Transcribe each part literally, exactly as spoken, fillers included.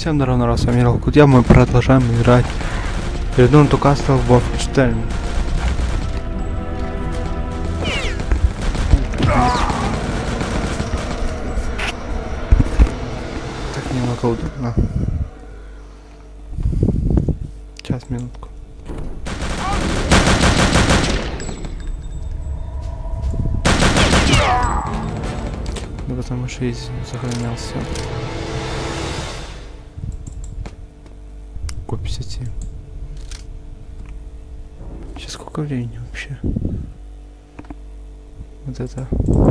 Всем здорово, народ, с вами Ралкудья, мы продолжаем играть Return to Castle Wolfenstein. Так немного удобно. Сейчас, минутку. Ну потому что здесь сохранялся. Копить. Сейчас сколько времени вообще? Вот это.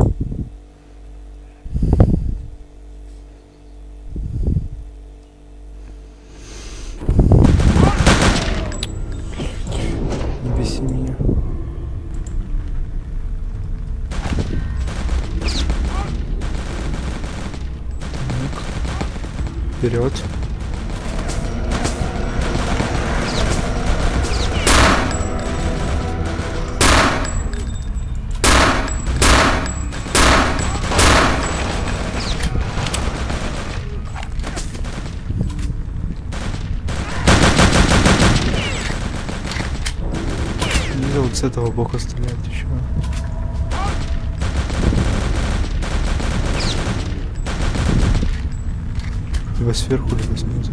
Не беси меня. Так. Вперед. Вот с этого бока стрелять еще. Либо сверху, либо снизу.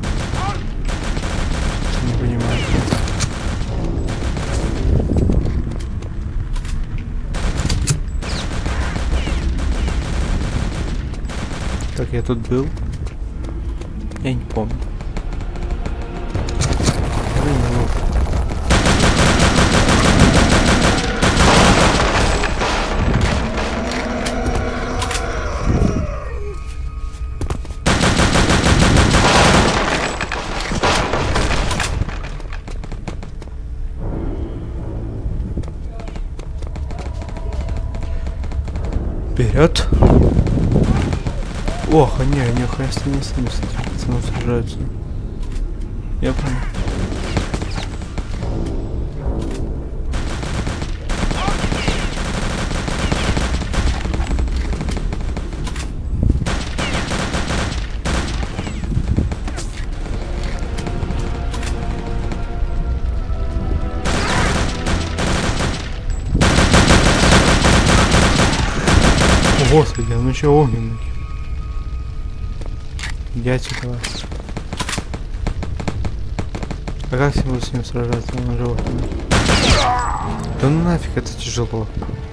Не понимаю. Так, я тут был. Я не помню. Вперед! Ох, они, они охрененно не с ними, с этим пацаном сражаются. Я понял. Господи, ну че огненный? Иди отсюда. А как я буду с ним сражаться? Он же огненный. Да ну нафиг, это тяжело.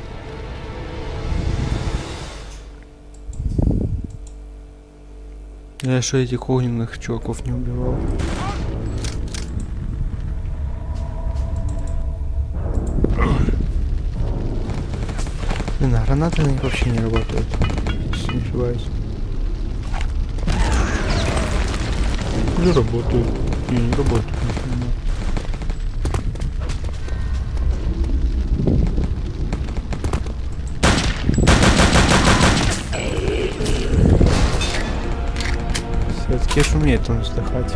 Я еще этих огненных чуваков не убивал. Блин, а гранаты на них вообще не работают, если не ошибаюсь. Или работают. Не, не работают. Все-таки ж умеет он вздыхать.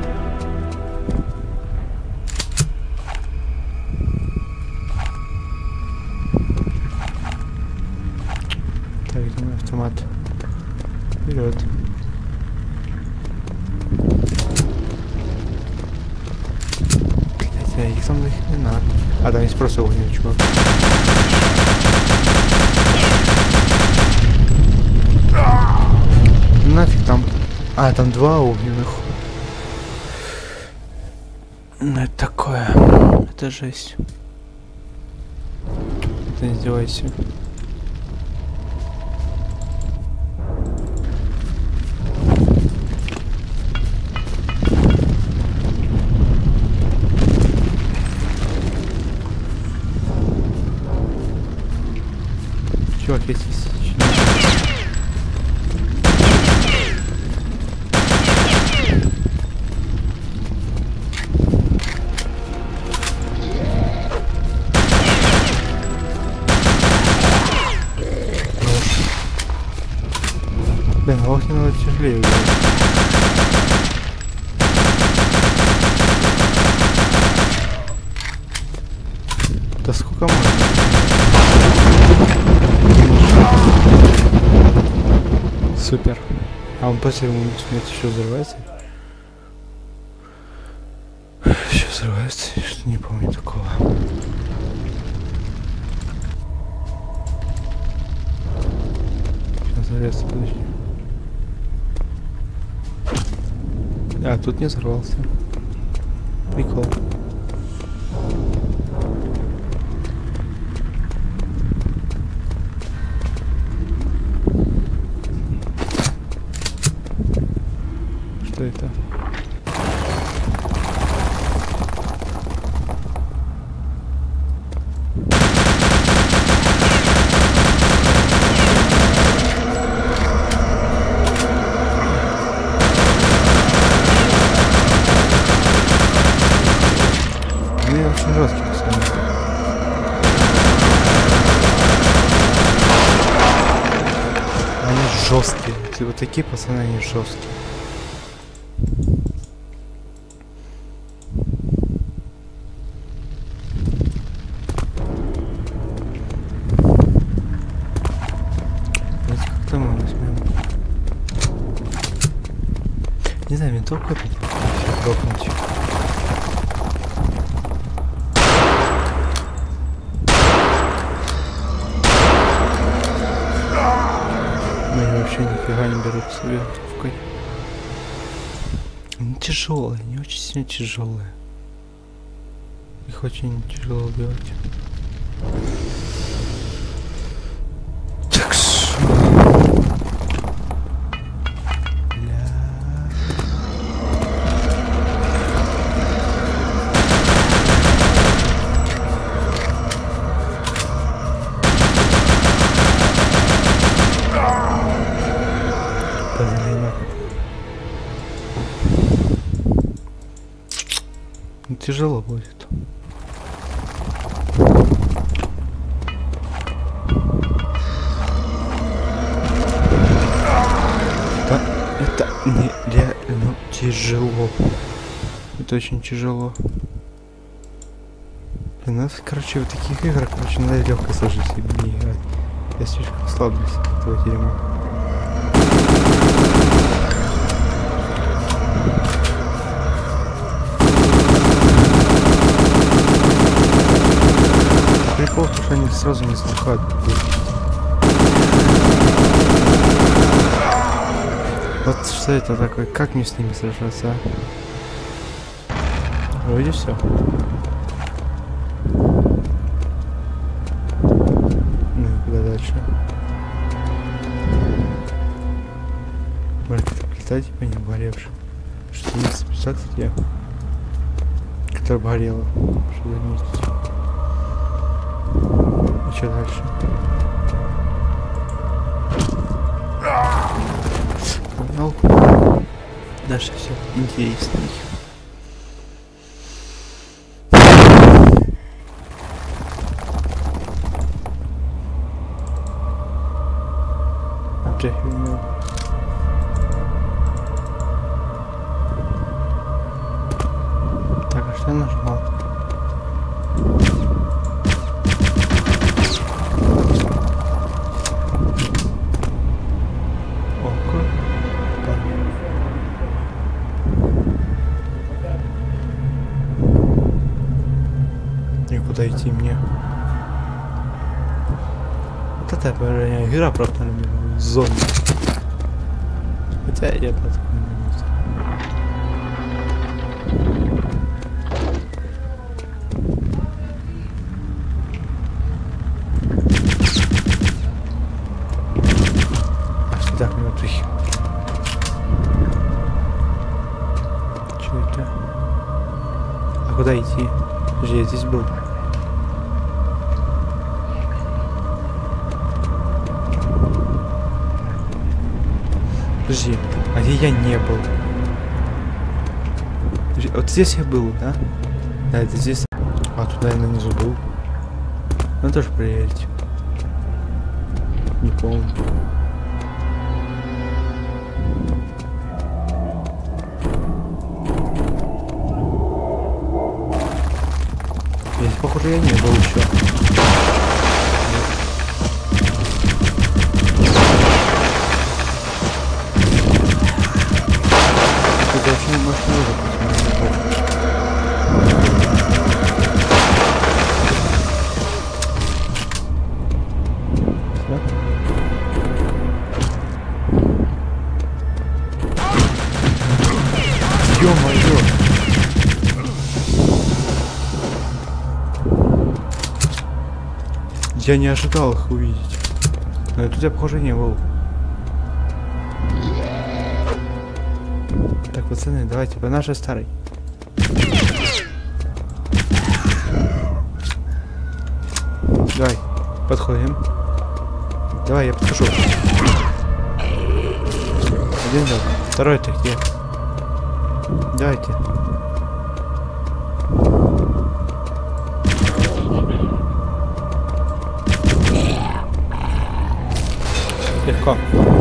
Автомат. Вперед. Блять, их там не надо. А, там есть просто огненный чувак. Нафиг там. А, там два огненных. Ну это такое. Это жесть. Это не издевайся. Чувак, если блин, огненного тяжелее. Да сколько можно? Супер. А он после ему смерть еще взрывается? взрывается, что не помню такого. Сейчас взорвется, подожди. А, тут не взорвался. Прикол. Что это? Они очень жесткие, пацаны. Они жесткие. Если вот такие пацаны, они жесткие. Как-то мы возьмем. Не знаю, винтовку опять дропнуть. Вообще нифига не берут с винтовкой. Они тяжелые, они очень сильно тяжелые. Их очень тяжело убивать. Так что... Бля... Тяжело будет. Да, это нереально тяжело. Это очень тяжело. Для нас, короче, в таких играх, короче, надо легко сложить себе не играть. Я слишком слабый для этого дерьма. Прикол, что они сразу не слыхают. Вот что это такое? Как мне с ними сражаться? Вроде все. Ну и куда дальше? Может как-то летать, типа не обгоревшим. Что есть список, кстати, которая обгорела. Что заметить. И что дальше? Понял. Дальше все интересней. Прихренел. Так, а что я нажал? Куда идти мне? Вот это я игра, правда, наверное, зона. Хотя я по такому а что так мертвых? Че это? А куда идти? Подожди, я здесь был. Подожди, а где я не был? Подожди, вот здесь я был, да? Да, это здесь. А туда я на низу был. Надо тоже проверить. Не помню. Здесь, похоже, я не был еще. Очень можно посмотреть. Я не ожидал их увидеть. Но тут я, похоже, не был. Так, пацаны, давайте по нашей старой. Давай, подходим. Давай, я подхожу. Один док. Второй-то где? Давайте. Легко.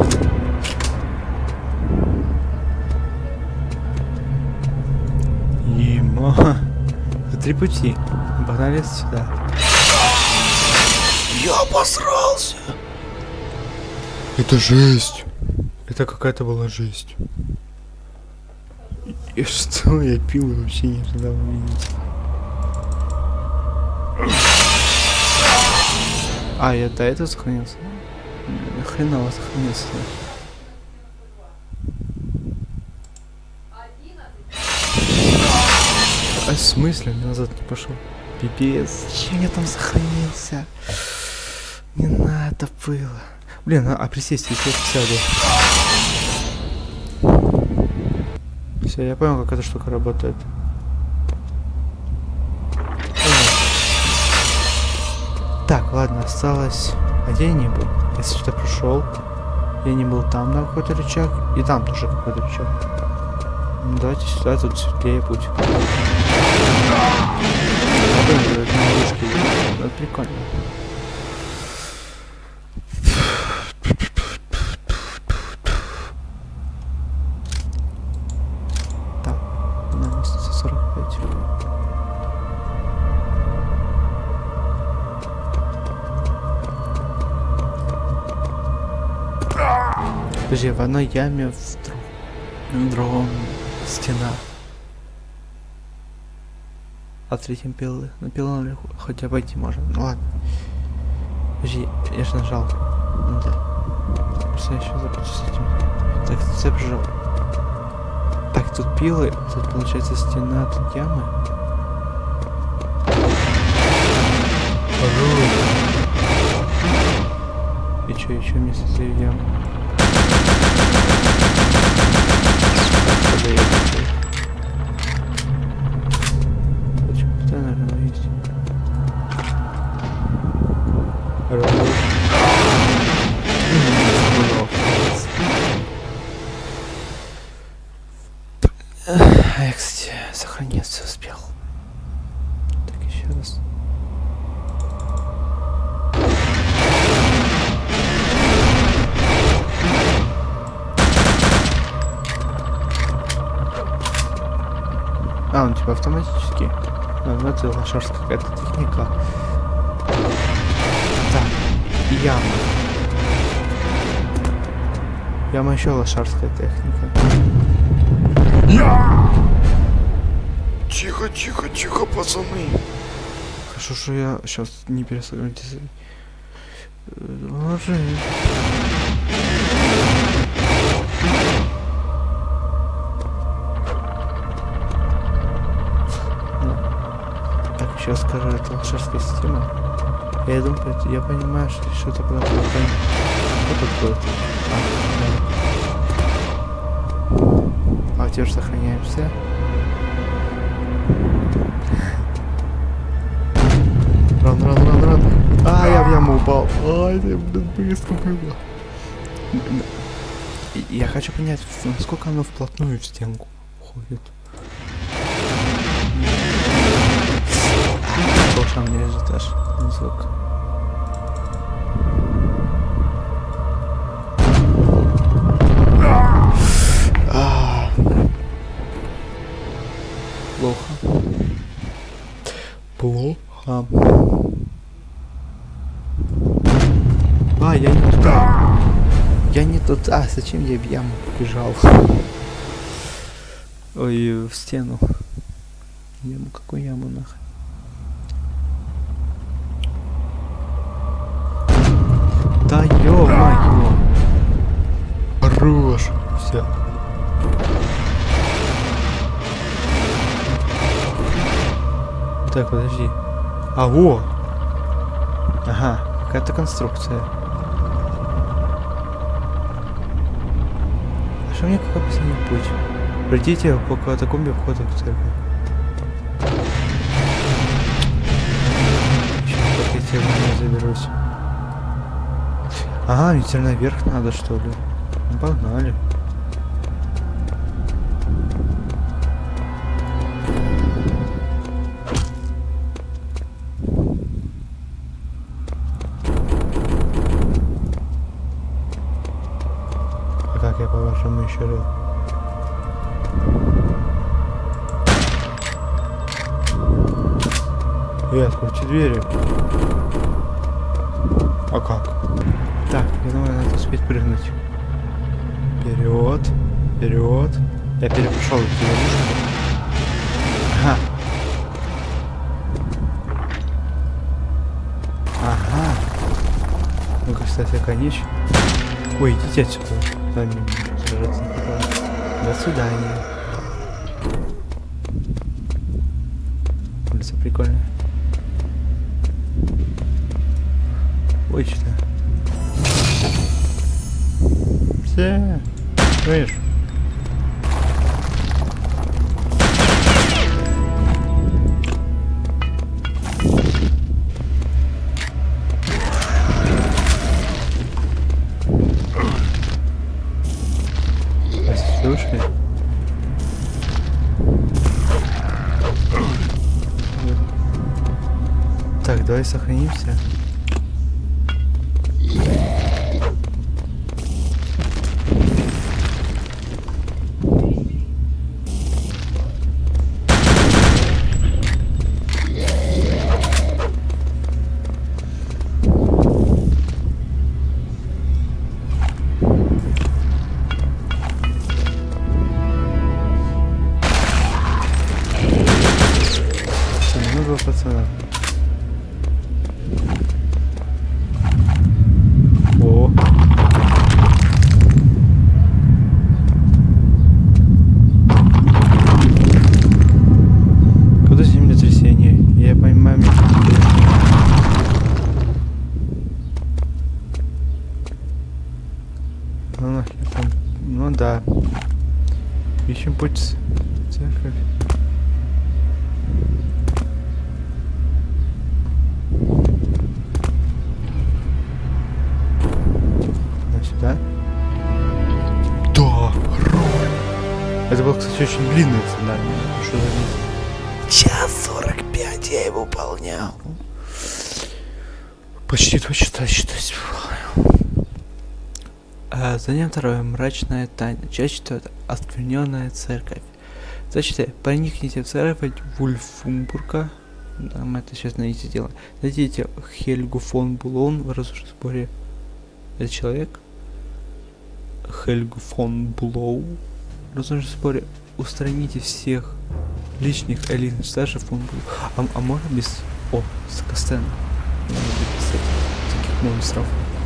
Емо. Три пути. Погнали сюда. Я обосрался. Это жесть. Это какая-то была жесть. И что я пил и вообще не ожидал увидеть. А, я до этого сохранился. Хреново сохранился. А в смысле? Назад не пошел. Пипец. Зачем я там сохранился? Не надо было. Блин, а, а присесть, если я сяду. Все, я понял, как эта штука работает. Так, ладно, осталось. А где я не был? Я сюда пришел. Я не был там на какой-то рычаг. И там тоже какой-то рычаг. Ну, давайте сюда, тут светлее путь. Это прикольно. Так, на сто сорок пять. Подожди, в одной яме, в, друг... в другом стена. А в третьем пилы. На пилу хоть обойти можно. Ну ладно. Подожди, я же нажал. Ну, да. Просто я еще запутаюсь с этим. Так, цепь жал. Так, тут пилы, тут получается стена, тут ямы. И что, еще вместе с этой ямой? Почему-то, наверное, есть. А я, кстати, сохраниться успел. Так, еще раз. А, он типа автоматически. А, ну это лошадская какая-то техника. Так, яма. Яма еще лошадская техника. Тихо, тихо, тихо, пацаны. Хорошо, что я сейчас не пересогнусь. Ложи. Сейчас скажу, это лошадская система. Я думаю, я понимаю, что что-то куда-то вот откроется. А, а теперь сохраняемся. Ран, ран, ран, ран. А, я в яму упал. Ай, это, блин, быстро было. Я хочу понять, насколько оно вплотную в стенку уходит. Слушай, мне же тоже звук. А, плохо. Плохо. А, я не туда. Я не туда. Зачем я в яму побежал? Ой, в стену. Яму, какую яму нахуй? Да ё-моё! Хорош! Все. Так, подожди. А, во! Ага. какая-то конструкция. А что мне как описание путь? Пройдите по катакомбе входа в церковь. Сейчас как я тебя не заберусь. Ага, мне теперь наверх надо, что ли? Ну, погнали. А как я, по-вашему, еще раз? Эй, откройте двери. А как? Так, я думаю, надо успеть прыгнуть. Вперед, вперед. Я перепрошел эти ловушки. Ага. Ага. Ну-ка, кстати, конечно. Ой, идите отсюда. С вами сражаться не хотел. До свидания. Улица прикольная. Ой, что? Все. Видишь? Послушай. Так, давай сохранимся. Пацана. О. Куда землетрясение? Я понимаю, мне... Ну нахер там. Ну да. Ищем путь в церковь. Да? Да! Это было, кстати, очень длинное задание. Что за час сорок пять я его выполнял. Почти два часа считать. А, задание второе. Мрачная тайна. Часть четвертая. Оскверненная церковь. Зачитай. Проникните в церковь Вульфсбурга. Да, мы это сейчас найдите дело. Найдите Хельгу фон Булон в разрушенном споре. Это человек? Хельгу фон Блоу. В разрушенном споре. Устраните всех личных элитных старших фон Блоу. А, а можно без... О, с Костена. Надо дописать таких монстров.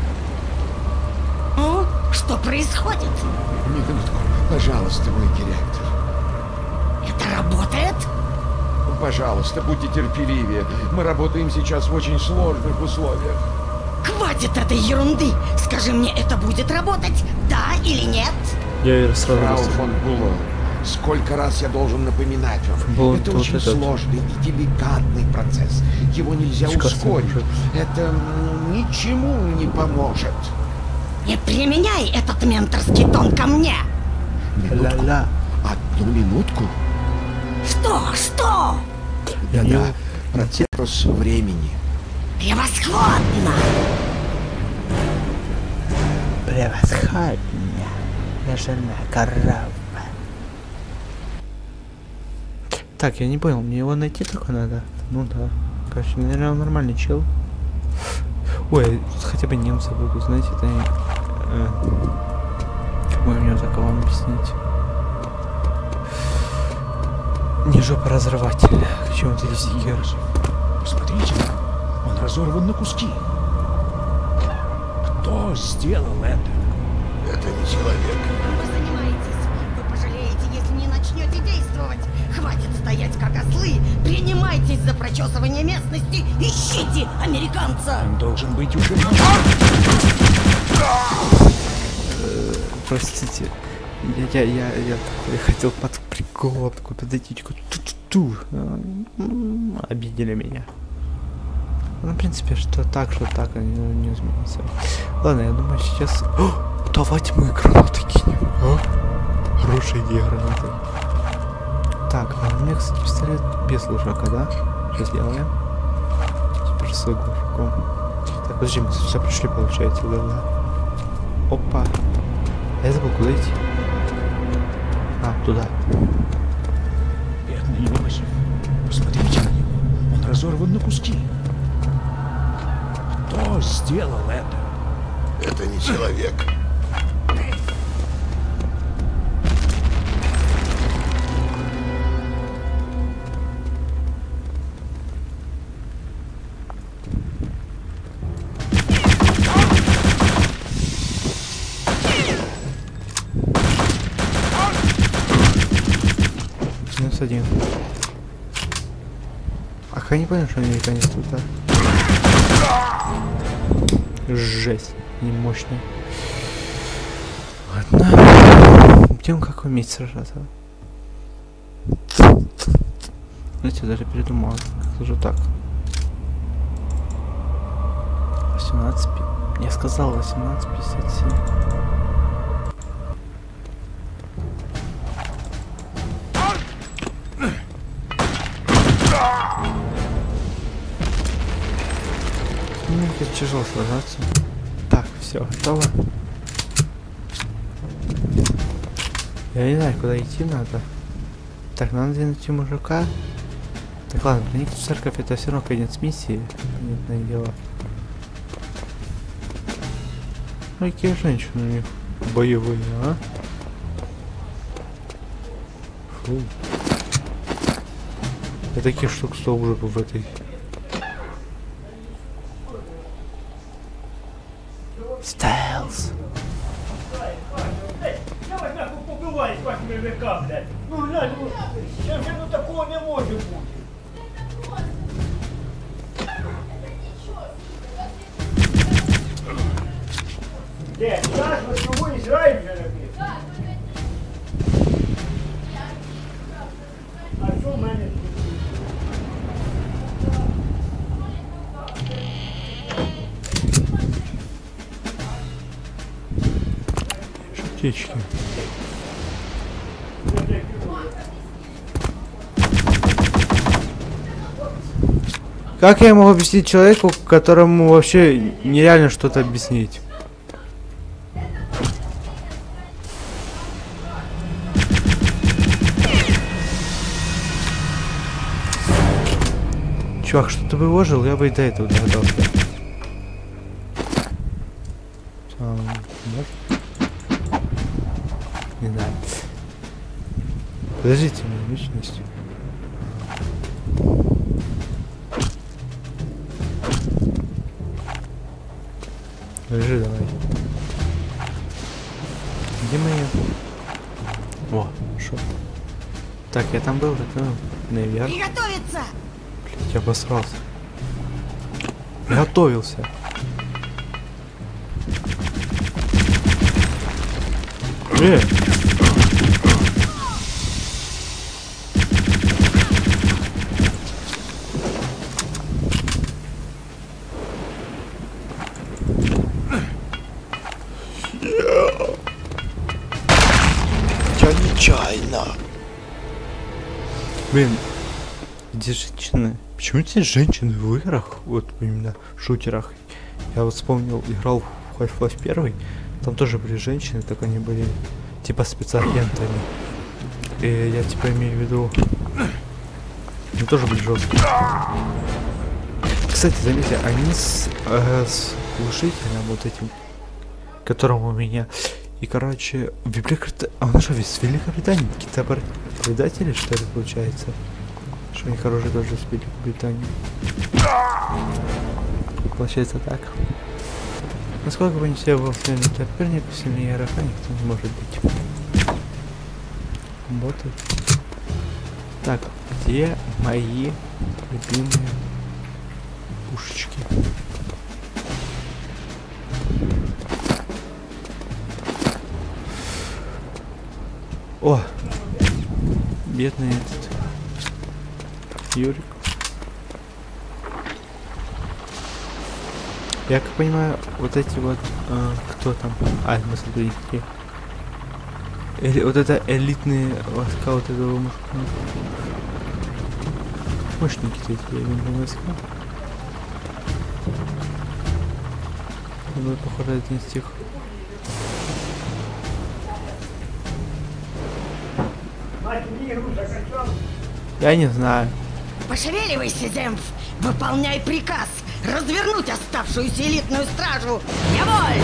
Ну, что происходит? Минутку, пожалуйста, мой директор. Это работает? Пожалуйста, будьте терпеливее. Мы работаем сейчас в очень сложных условиях. Хватит этой ерунды! Скажи мне, это будет работать? Да или нет? Я ее сразу Фрау расстроил. фон Булон, сколько раз я должен напоминать вам? Булон, это вот очень этот. сложный и деликатный процесс. Его нельзя С ускорить. Костеном. Это м, ничему не поможет. Не применяй этот менторский тон ко мне! Минутку. Ла-ла. Одну минутку. Что? Что? Да-да, процесс времени. Превосходно! Превосходно. Я жена корова. Так, я не понял, мне его найти только надо? Ну да. Короче, наверное, он нормальный чел. Ой, тут хотя бы немцы будут, знаете, это не... Э, как мне так вам объяснить? Не жопоразрыватель. К чему ты здесь хер? Посмотрите, он разорван на куски. Кто сделал это? Это не человек. Вы занимаетесь. Вы пожалеете, если не начнете действовать. Хватит стоять как ослы. Принимайтесь за прочесывание местности. Ищите американца. Он должен быть уже... Простите. Я, я, я, я, я хотел под прикол такой подойти, ту-ту-ту. Обидели меня. Ну, в принципе, что так, что так, они ну, не изменятся. Ладно, я думаю, сейчас... О, давайте мы гранаты кинем. О, хорошая идея гранаты. Так, а у меня, кстати, пистолет без лужака, да? Что сделаем? Теперь с глушаком. Так, подожди, мы все пришли, получается, да, да. Опа. Я забыл, куда идти? А, туда. Бедный Иосиф. Посмотрите на него. Он разорван на куски. Кто сделал это? Это не человек. Минус один. Ах, я не понял, что американец тут, да? Жесть, не мощный. Ладно. Будем как уметь сражаться. Знаете, даже передумал. Как уже так? восемнадцать. Я сказал восемнадцать пятьдесят семь. Мне тяжело сражаться. Так, все, готово. Я не знаю, куда идти надо. Так, надо найти мужика. Так, ладно, проникнуть в церковь, это все равно конец миссии. Понятное дело. Ну, какие женщины у них боевые, а? Фу. Я таких штук сто уже был в этой. Стайлз. Давай нахуй побивай вашими века, блядь. Ну глянь, ну, ще вже ну такого не може бути. Де, зараз ви чого Ізраїль вже написано? А що в мене тут? Шутечки. Как я могу объяснить человеку, которому вообще нереально что-то объяснить? Чувак, что ты бы вложил, я бы и до этого догадался. А, может? Не знаю. Подождите, моя личность. Лежи давай. Где мои? О, шо. Так, я там был, это наверх. Приготовиться! Блять, я обосрался. Готовился. Э! Я нечаянно. Блин, где женщины? Почему здесь женщины в играх? Вот именно в шутерах. Я вот вспомнил, играл в Half-Life один. Там тоже были женщины, так они были типа спецагентами. И я типа имею в виду, они тоже были жесткие. Кстати, заметьте, они с, э, с глушителем вот этим, которым у меня. И короче, в Великобритании... А у нас что, ведь с Великобритании какие-то предатели, что ли, получается? Что они хорошие тоже с Великобритании. Получается так. Насколько бы ни все был сильный соперник, сильнее игрока никто не может быть. Боты. Так, где мои любимые пушечки? О! Бедный этот Юрик. Я как понимаю, вот эти вот э, кто там? А, мы смотрите. Эли, вот это элитные войска вот этого мужика. Мощники эти элитные войска. Ну, похоже, один из тех. Я не знаю. Пошевеливайся, Земф! Выполняй приказ! Развернуть оставшуюся элитную стражу! Я воль!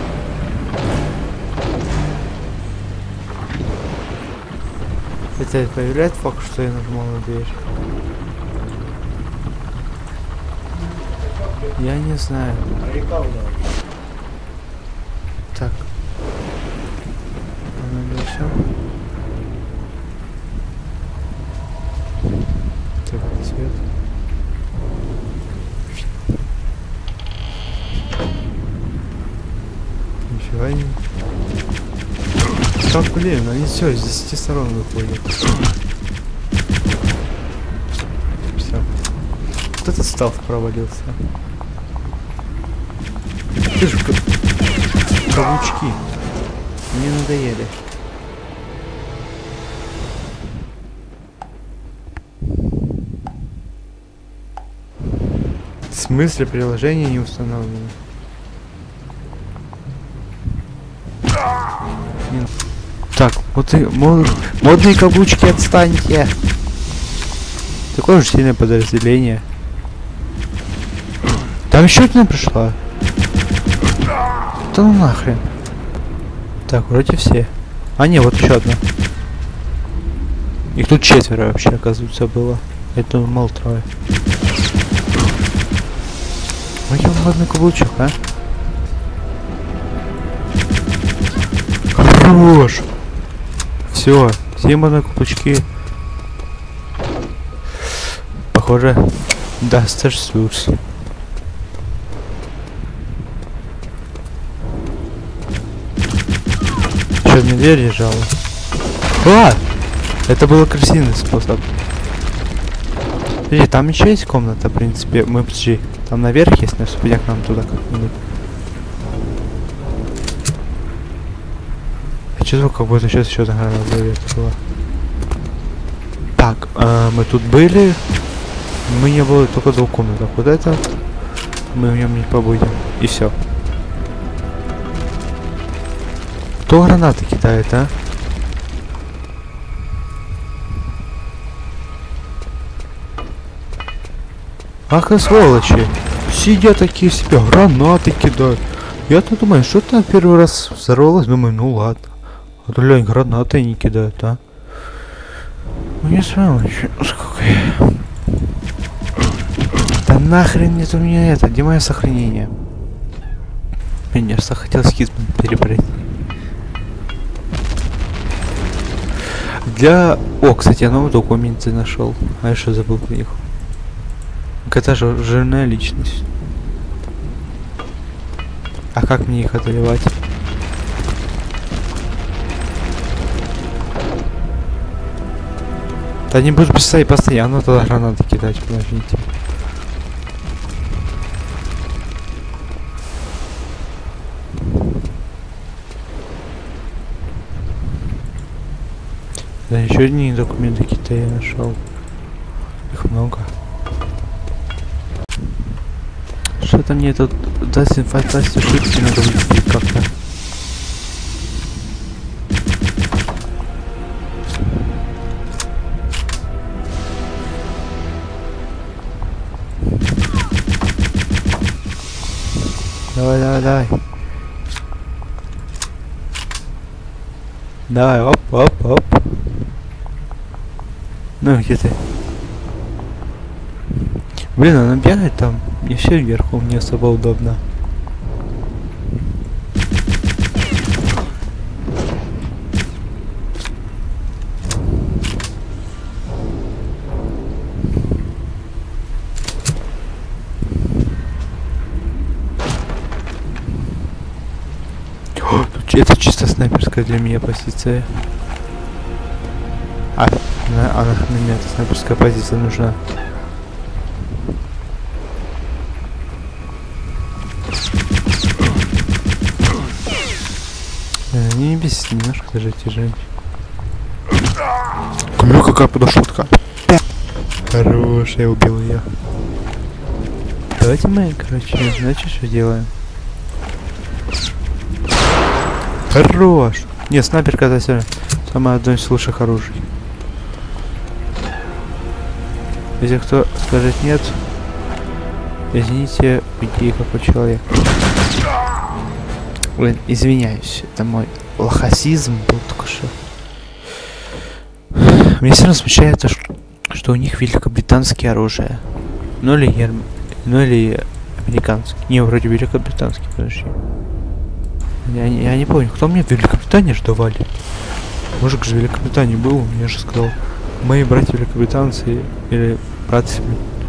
Это появляет факт, что я нажимал на дверь? Я не знаю. Так. Надо все. Так, свет. Нифига не. Так, блин, они все с десяти сторон выходят. Все. Вот этот став провалился. Ты же каблучки. Мне надоели. В смысле приложение не установлено? Не... Так, вот и мод... модные каблучки, отстаньте! Такое же сильное подразделение. Там еще одна пришла. Да ну нахрен. Так, вроде все. А не, вот еще одна. Их тут четверо вообще, оказывается, было. Это мало трое. Ой, он модный каблучок, а? Хорош! Все, все модные каблучки. Похоже, Дастер Сюрс. Что, мне дверь лежала? А! Это был красивый способ. Подожди, там еще есть комната, в принципе. Мы, подожди, там наверх есть, но я к нам туда как-нибудь. Я чувствую, как будто сейчас еще такая дверь была. Так, э, мы тут были. Мы не было только двух комнатах. Вот это мы в нем не побудем. И все. Кто гранаты кидает, а? Ах и сволочи! Сидят такие себе, гранаты кидают. Я-то думаю, что там первый раз взорвалось, думаю, ну ладно. А то, глянь, гранаты не кидают, а? Ну не сволочи, сколько я... Да нахрен нет у меня это, где мое сохранение? Я просто хотел скид перебрать. Для... О, кстати, я новые документы нашел. А я что, забыл про них? Это же жирная личность. А как мне их одолевать? Да не буду писать постоянно тогда гранаты кидать, подождите. Да, еще одни документы какие-то я нашел. Их много. Что-то мне тут даст информацию, шутки надо выйти как-то. Давай, давай, давай. Давай, оп, оп, оп. Ну, где ты? Блин, она бегает там. Не все вверху, мне особо удобно. Это чисто снайперская для меня позиция. А, на, а нахрена мне эта снайперская позиция нужна? Э, не бесит немножко даже эти женщины. Бля, какая подошла такая. Хорош, я убил ее. Давайте мы, короче, знаете, что делаем? Хорош! Не, снайперка это все самое одно из лучших оружий. Если кто скажет нет, извините, уйди какой человек. Ой, извиняюсь, это мой лохасизм был только что. Мне все равно смущает то, что, что у них великобританские оружия. Ну или, гер... ну или американские. Не, вроде великобританские, подожди. Я, я не помню, кто мне в Великобритании же давали. Мужик же в Великобритании был, я же сказал. Мои братья великобританцы или братцы.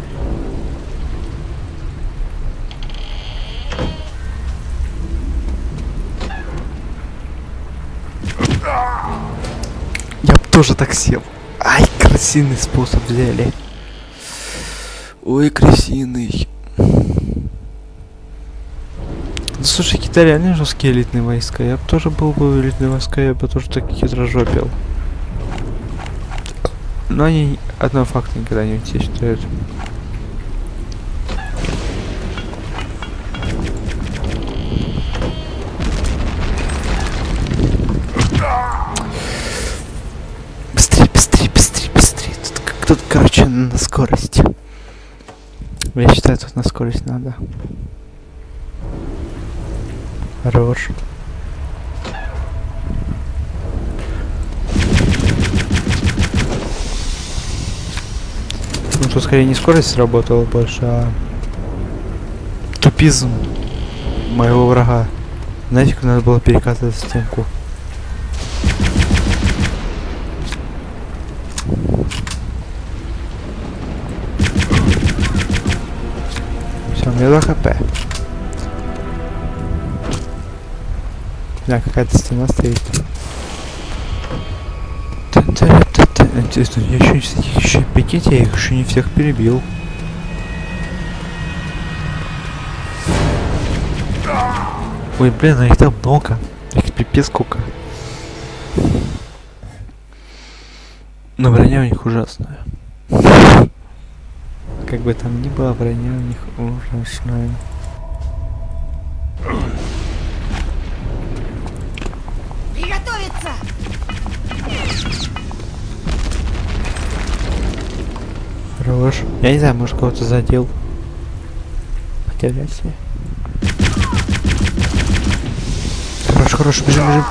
Я бы тоже так сел. Ай, красивый способ взяли. Ой, красивый. Ну, слушай, какие-то реально жесткие элитные войска. Я бы тоже был бы в элитные войска, я бы тоже так хитрожопил. Но они одного факта никогда не утечают. Быстрее, быстрее, быстрее, быстрее. Тут, как, тут, короче, на скорость. Я считаю, тут на скорость надо. Хорош. Ну тут скорее не скорость сработала больше, а тупизм моего врага. Знаете, как надо было перекатывать стенку? Все, мне два хп. Да, какая-то стена стоит. Интересно, я еще из таких еще прикиньте, я их еще не всех перебил. Ой, блин, а их там много. Их пипец сколько. Но броня у них ужасная. Как бы там ни было, броня у них ужасная. Приготовиться! Хорош. Я не знаю, может кого-то задел. Хотя вряд ли. Хорош, хорош, бежим, бежим.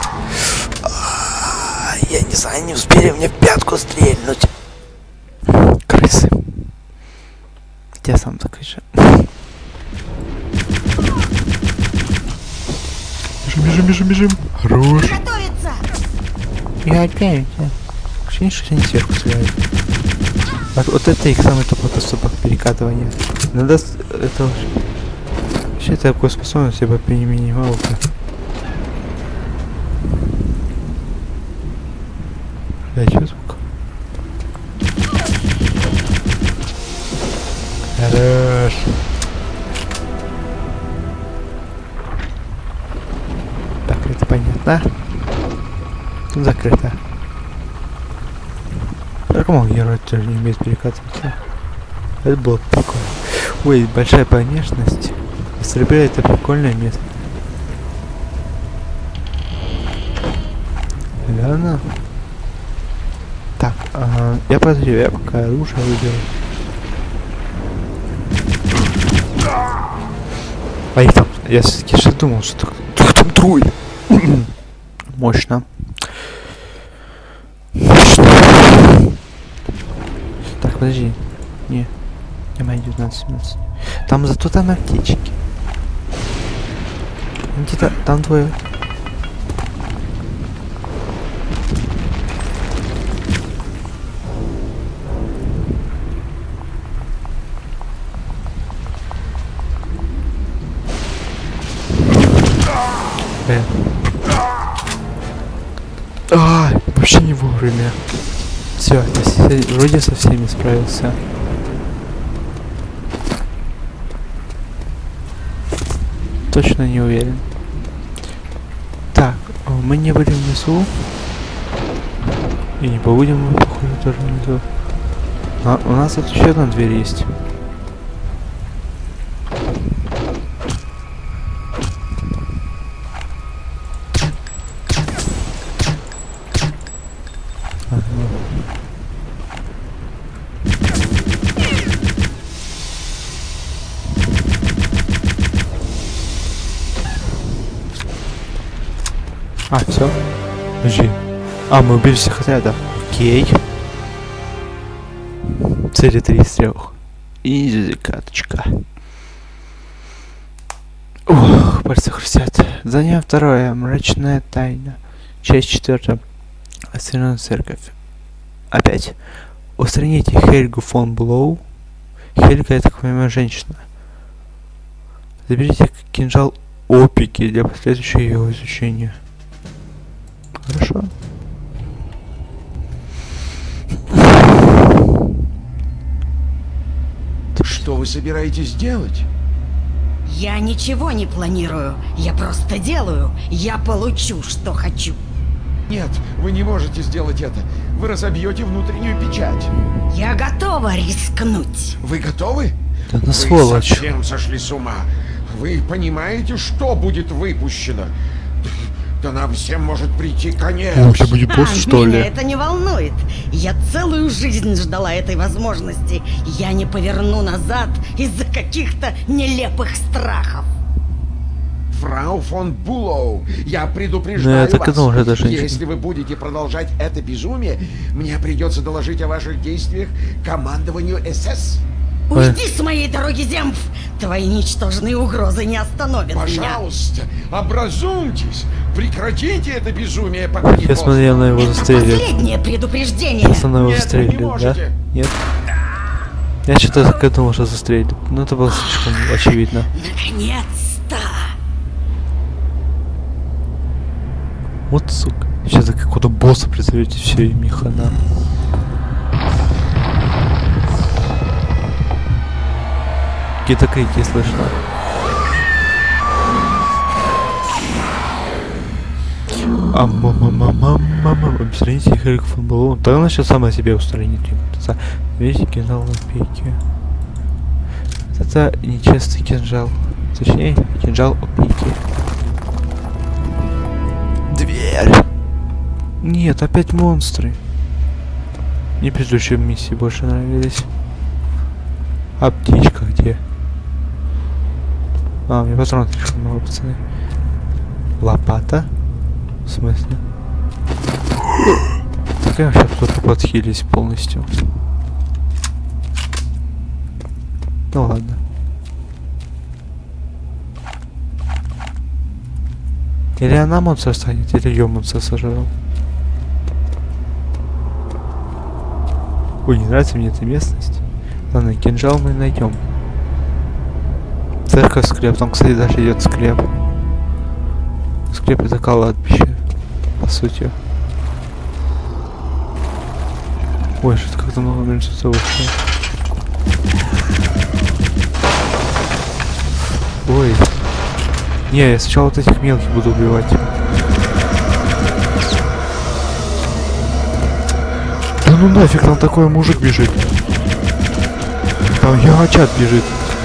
Я не знаю, не успели мне в пятку стрельнуть. Крысы. Я сам такой же. Бежим, бежим, бежим, бежим. Хорош. Приготовиться! Я опять. Ощущение, что они сверху стреляют. Вот, вот это их самый тупой поступок перекатывания. Надо это вообще такую способность, я бы применил. Да, чё звук? Хорош. Так, это понятно. Тут закрыто. Какому герой тоже не умеет перекатываться? Это было прикольно. Ой, большая погрешность. Стрельба это прикольное место. Ладно. Так, ага, я подожди, я пока оружие выберу. А их там, я все-таки же думал, что так, там трое. Мощно. Мощно. Так, подожди. Не. Не мои девятнадцать семнадцать. Там зато там аптечки. Где-то там твое. Э. вовремя. Все, вроде со всеми справился. Точно не уверен. Так, мы не будем внизу. И не побудем мы, походу, тоже внизу. А, у нас тут еще одна дверь есть. А, все. Подожди. А, мы убили всех отрядов. Окей. Цели три из трех. И каточка. Ох, пальцы хрустят. Задание второе. Мрачная тайна. Часть четвертая. Остряная церковь. Опять. Устраните Хельгу фон Блоу. Хельга, это, как понимаю, женщина. Заберите кинжал опики для последующего его изучения. Хорошо. Что вы собираетесь делать? Я ничего не планирую. Я просто делаю. Я получу, что хочу. Нет, вы не можете сделать это. Вы разобьете внутреннюю печать. Я готова рискнуть. Вы готовы? Да на Вы сволочь. совсем сошли с ума. Вы понимаете, что будет выпущено? Да нам всем может прийти конец. Вообще будет босс, А, что меня ли? это не волнует. Я целую жизнь ждала этой возможности. Я не поверну назад из-за каких-то нелепых страхов. Фрау фон Булоу, я Ну, предупреждаю я так и вас. думал, что это женщина. Если вы будете продолжать это безумие, мне придется доложить о ваших действиях командованию СС. Ой. Уйди с моей дороги, Земф! Твои ничтожные угрозы не остановят меня. Пожалуйста, образумьтесь. Прекратите это безумие, пока не Я поздно. смотрел на его Это застрелит. последнее предупреждение. Сейчас она его Нет, вы не застрелит, да? можете. Нет? Я что-то так и думал, что застрелит. Но это было слишком очевидно. Наконец-то! Вот сука. Сейчас за какого-то босса призовете, все, и мне хана. Какие-то крики слышно. А мама мама мама устраните Хельгу фон Блоу. Да она сейчас сама себе устранит. Видите, кинжал на пике. Это нечестный кинжал. Точнее, кинжал опеки. Дверь! Нет, опять монстры. Мне предыдущие миссии больше нравились. А птичка где? А, мне патронов слишком много, пацаны. Лопата? В смысле? Так я вообще тут подхились полностью. Ну ладно. Или она монстр станет, или ее монстр сожрал. Ой, не нравится мне эта местность. Ладно, кинжал мы найдем. Церковь, склеп, там, кстати, даже идет склеп. Склеп это кладбище, по сути. Ой, что-то как-то много мертвецов вышло. Ой. Не, я сначала вот этих мелких буду убивать. Да ну нафиг, там такой мужик бежит. Там ягачат бежит.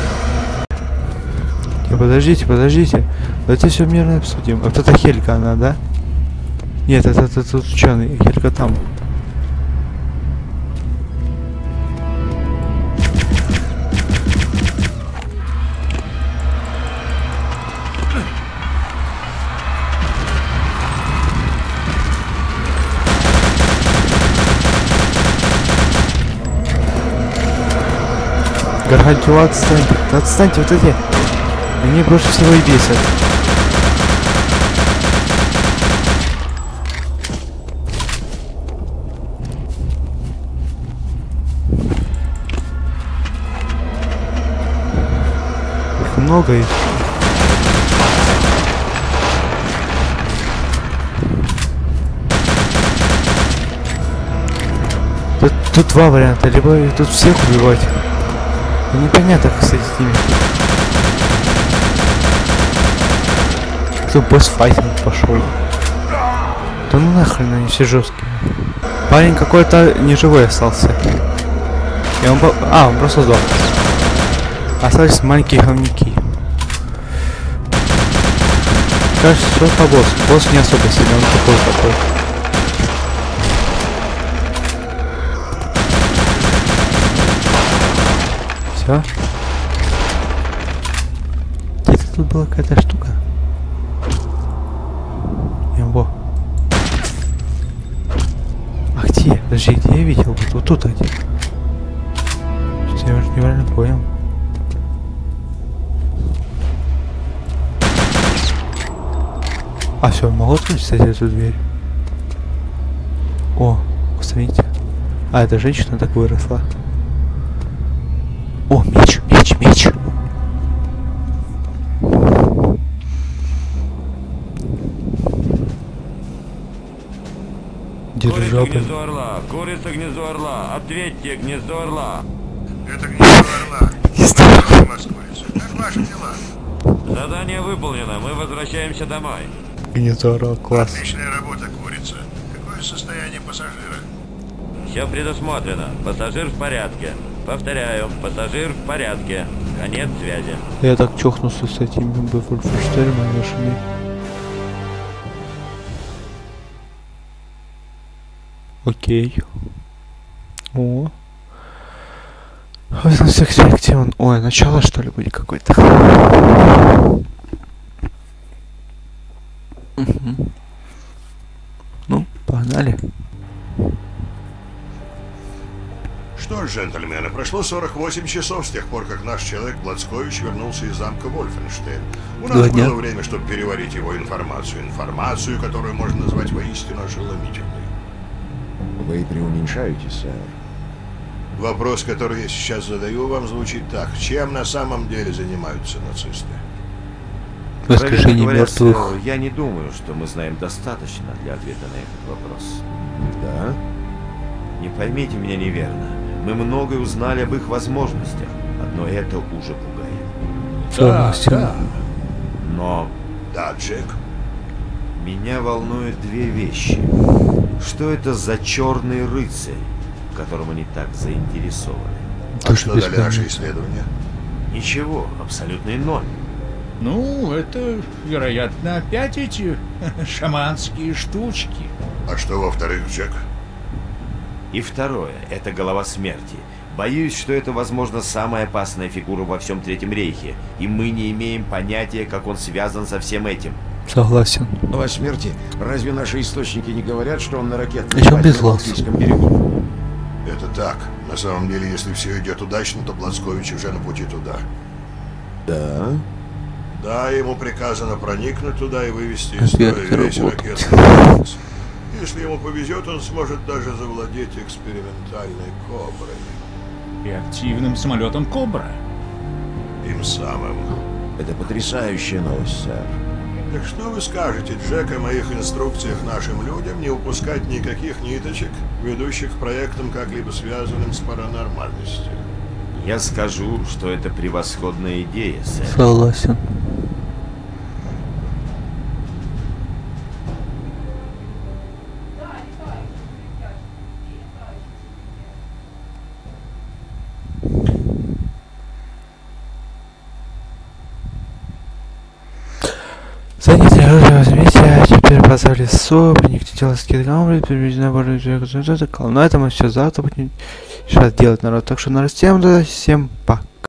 Да подождите, подождите. Давайте все мирно обсудим. Вот это Хельга, она, да? Нет, это, это, это ученый. Хельга там. Гаргантюа, отстаньте. Да отстаньте, вот эти. Они больше всего и бесят. Их много их. Тут два варианта. Либо тут всех убивать. Ну, непонятно, кстати, с ними. Кто босс-файтинг пошел. Да ну нахрен, они все жесткие. Парень какой-то неживой остался. И он по... А, он просто сдох. Остались маленькие говнюки. Кажется, что по боссу. Босс не особо сильный, он такой такой. Все. Где-то тут была какая-то штука. Во. А где? Подожди, где я видел? Вот, вот тут один. Что-то я уже неправильно понял. А все, могу открыть, кстати, эту дверь? О, посмотрите. А, эта женщина так выросла. О, меч, меч, меч. Курица гнездо орла, курица гнездо орла, ответьте, гнездо орла. Это гнездо орла. Здравствуйте, москвич. Как ваши дела? Задание выполнено, мы возвращаемся домой. Гнездо орла, класс. Отличная работа, курица. Какое состояние пассажира? Все предусмотрено, пассажир в порядке. Повторяю, пассажир в порядке. Конец связи. Я так чохнулся с этими Вольфенштейном нашими. Окей. О. Где он? Ой, начало что ли будет какое-то. Угу. Ну, погнали. Что ж, джентльмены, прошло сорок восемь часов с тех пор, как наш человек Блацкович вернулся из замка Вольфенштейн. У нас Два было время, чтобы переварить его информацию. Информацию, которую можно назвать воистину ошеломительной. Вы преуменьшаете, сэр. Вопрос, который я сейчас задаю вам, звучит так. Чем на самом деле занимаются нацисты? Воскрешение мертвых. Сэр, я не думаю, что мы знаем достаточно для ответа на этот вопрос. Да? Не поймите меня неверно. Мы многое узнали об их возможностях. Одно это уже пугает. Да, да. Но Да, Джек? меня волнуют две вещи. Что это за черный рыцарь, в котором они так заинтересованы? А что дали наши исследования? Ничего, абсолютный ноль. Ну, это, вероятно, опять эти шаманские штучки. А что во-вторых, Джек? И второе, это голова смерти. Боюсь, что это, возможно, самая опасная фигура во всем Третьем Рейхе, и мы не имеем понятия, как он связан со всем этим. Согласен. О смерти? Разве наши источники не говорят, что он на ракетном Еще базе без на вас. Балтийском берегу? Это так. На самом деле, если все идет удачно, то Блацкович уже на пути туда. Да. Да, ему приказано проникнуть туда и вывести из Опять строя весь работает. ракетный комплекс. Если ему повезет, он сможет даже завладеть экспериментальной «Коброй». И активным самолетом «Кобра». Им самым. Это потрясающая новость, сэр. Так что вы скажете, Джек, о моих инструкциях нашим людям не упускать никаких ниточек, ведущих к проектам, как-либо связанным с паранормальностью? Я скажу, что это превосходная идея, сэр. Согласен. Занятие оружие возьмите, а теперь позор лесу, проникните тело скидкам, приблизительно более но это мы все завтра будем сейчас делать, народ. Так что на растем, всем пока.